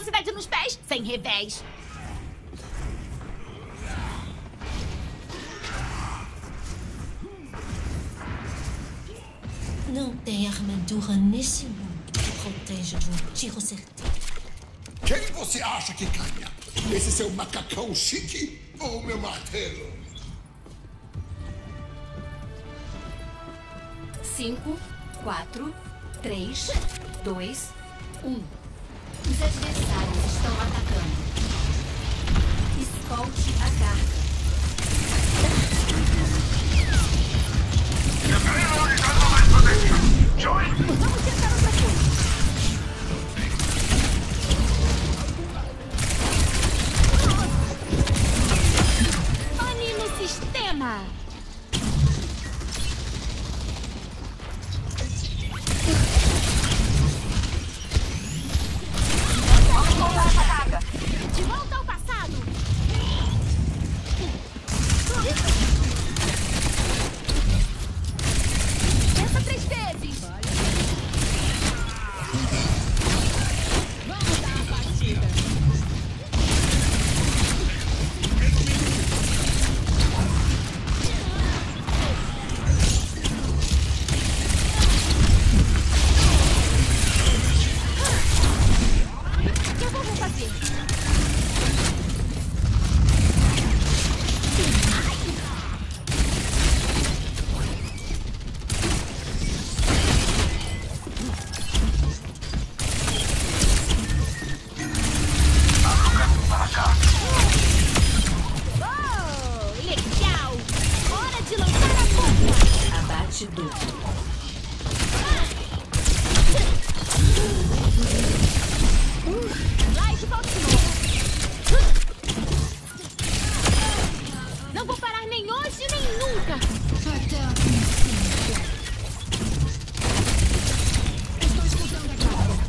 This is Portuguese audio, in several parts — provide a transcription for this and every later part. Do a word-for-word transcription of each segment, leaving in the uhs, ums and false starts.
velocidade nos pés, sem revés. Não tem armadura nesse mundo que proteja de um tiro certeiro. Quem você acha que ganha? Esse seu macacão chique ou meu martelo? Cinco, quatro, três, dois, um. Os adversários estão atacando. Escolte a carga. Vamos tentar outra coisa. Pane no sistema. Vamos voltar essa carga. De volta ao passado. Pensa três vezes. Vamos dar a partida. O que eu vou fazer? Oh, legal! Hora de lançar a bomba! Abate duplo. Light Baltimore! Não vou parar nem hoje, nem nunca! Até a princípio. Estou escutando a carga.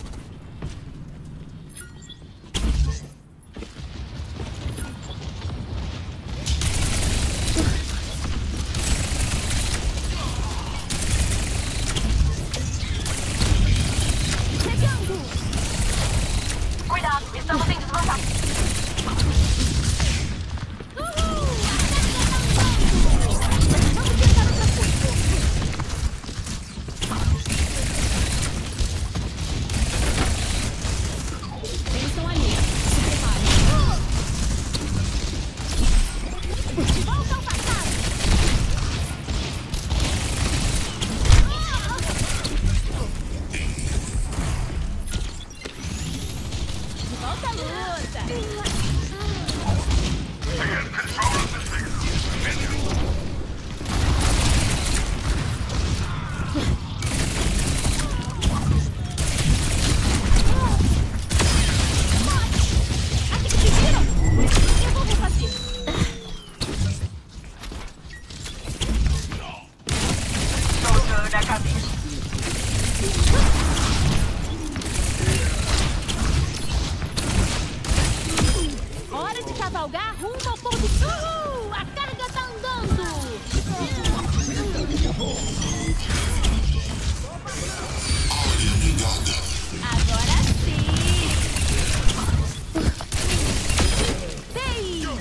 Chegando! Cuidado, estamos em desvantagem. Uhul! Vamos tentar outra coisa. Eles estão ali. Se preparem. De volta ao passado. De volta à luta. Até que pediram. Eu vou fazer. Soltando a cabeça. Hora de cavalgar rumo ao pôr do sol. Uhul! A carga tá andando. Agora sim. Vem.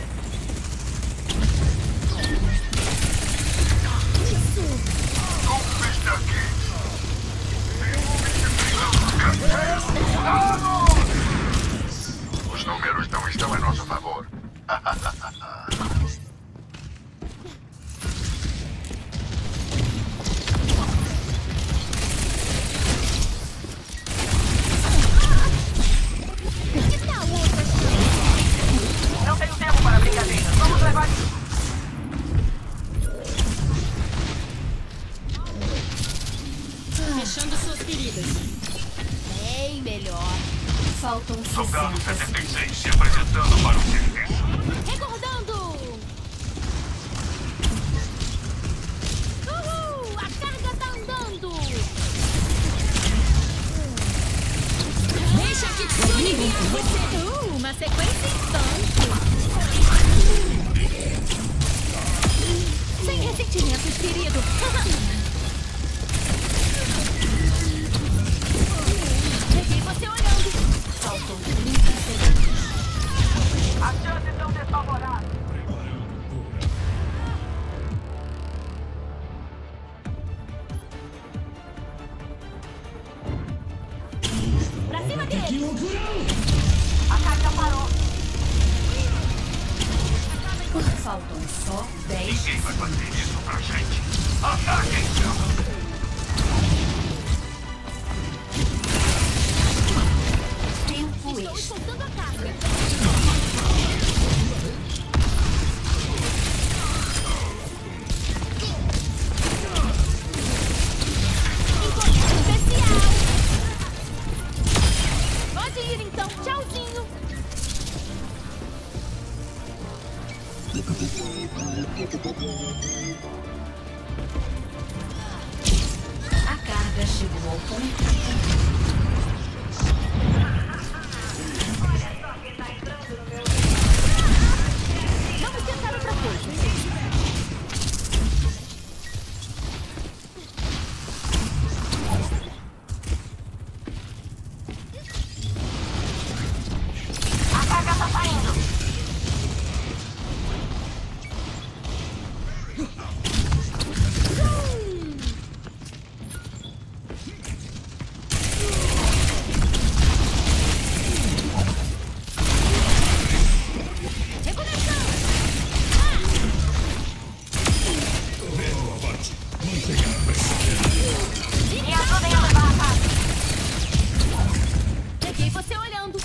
Os números não estão a nosso favor. Que tal outra? Não tenho tempo para brincadeiras. Vamos levar isso. Fechando suas feridas. Bem melhor. Faltam Soldado sessenta. setenta e seis se apresentando para o serviço. Recordando. Uhul! A carga tá andando. Deixa que desligue. Uh, uma sequência instante. Sem ressentimentos, querido. Peguei você olhando. Faltam dele. A carga parou. Faltam só dez. Ninguém vai fazer isso pra gente. Ataquem! Tempo Estou extra. escoltando a carga. Encomenda especial. Pode ir então. Tchauzinho. A carga chegou ao ponto de controle. Vamos tentar outra coisa. A carga tá saindo. Me ajudem a levar a carga. Peguei você olhando.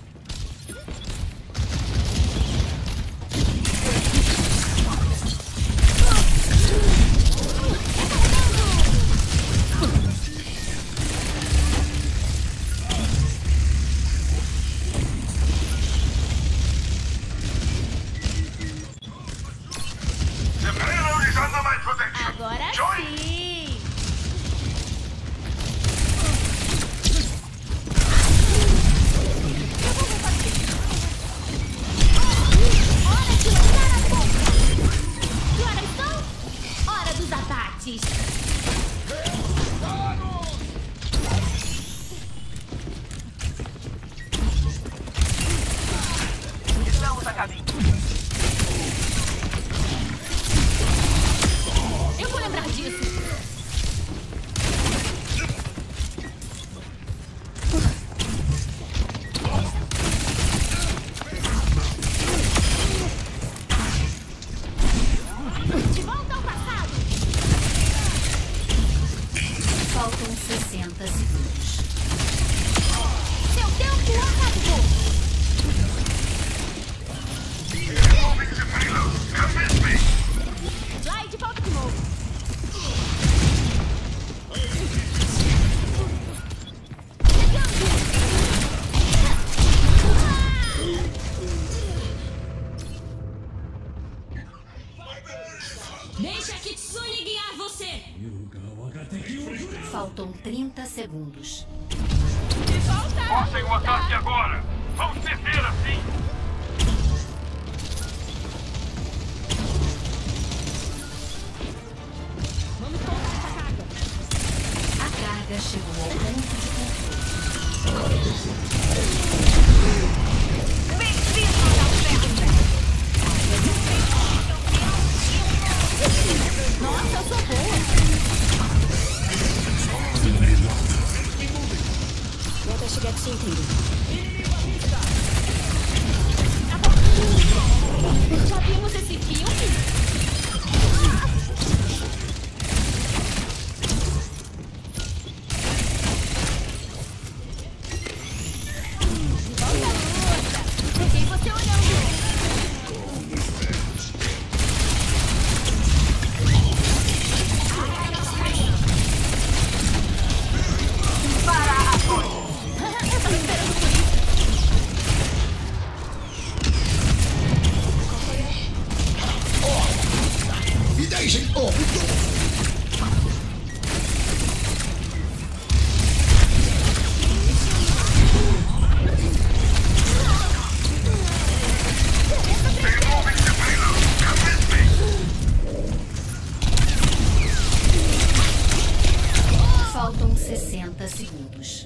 The payload is under my protection. Agora Join! sim. Hora de lançar a bomba. Que horas são? Hora dos ataques. Estamos a caminho. Eu vou lembrar disso. De volta ao passado. Faltam sessenta segundos. Seu tempo acabou. Moving the payload. Convince me. Lá e de volta de novo. Deixa a Kitsune guiar você! Faltam trinta segundos. De volta. Forcem o ataque agora. Vamos perder assim. Vamos colocar essa carga. A carga chegou ao ponto de controle. Bem-vindo ao ferro. Nossa, eu sou boa. Vou até chegar aqui inteiro. Já vimos esse filme? Volta à luta. Peguei você olhando. Para a torre. Eu tava esperando por isso. Me deixem óbito! Removing the payload. Convince me. Faltam sessenta segundos.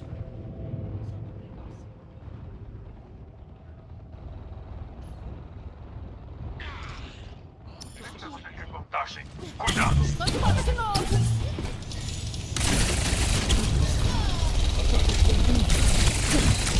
Temos em reportagem. Cuidado. Tô de volta de novo.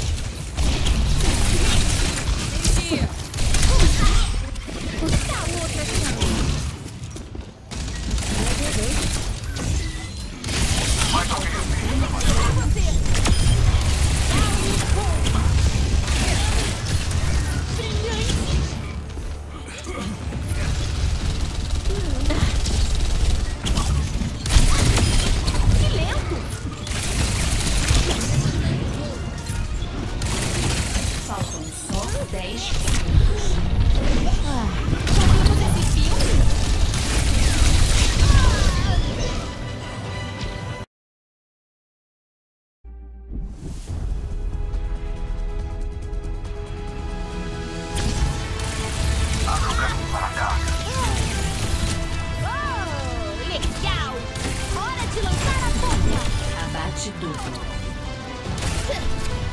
antídoto.